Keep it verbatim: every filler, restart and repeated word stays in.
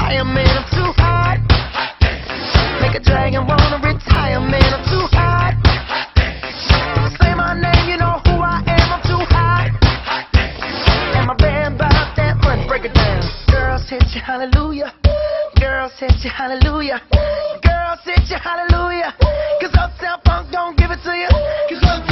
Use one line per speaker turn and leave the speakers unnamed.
fire, man, I'm too hot. Make a dragon wanna retire, man, I'm too hot. Say my name, you know who I am, I'm too hot. And my band about that money, break it down. Girls hit you, hallelujah. Girls hit you, hallelujah. Girls hit you, hallelujah. Cause Uptown Funk don't give it to you. Cause